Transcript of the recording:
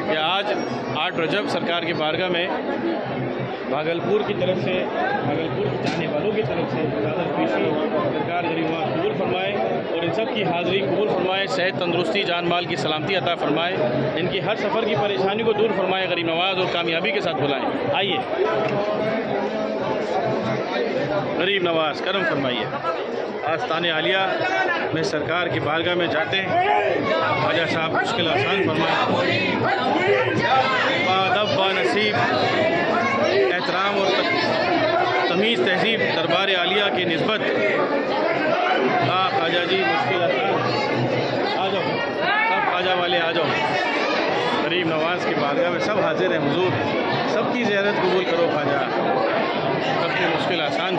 कि आज 8 रजब सरकार की बारगाह में भागलपुर की तरफ से, भागलपुर के चाहने वालों की तरफ से चादर पेशी सरकार गरीब नवाज कबूल फरमाए और इन सब की हाज़िरी कबूल फरमाए, सेहत तंदुरुस्ती जान माल की सलामती अता फरमाए, इनकी हर सफ़र की परेशानी को दूर फरमाए, गरीब नवाज और कामयाबी के साथ बुलाएँ। आइए गरीब नवाज करम फरमाइए। आस्ताने आलिया में सरकार की बारगाह में जाते हैं, ख्वाजा साहब मुश्किल आसान फरमाए, बाअदब बानसीब एहतराम और तमीज़ तहजीब दरबार आलिया की निस्बत ख्वाजा जी मुश्किल आसान आ जाओ, सब ख्वाजा वाले आ जाओ। गरीब नवाज की बारगाह में सब हाजिर हैं हुजूर, सबकी ज़ियारत कबूल करो ख्वाजा, सबकी मुश्किल आसान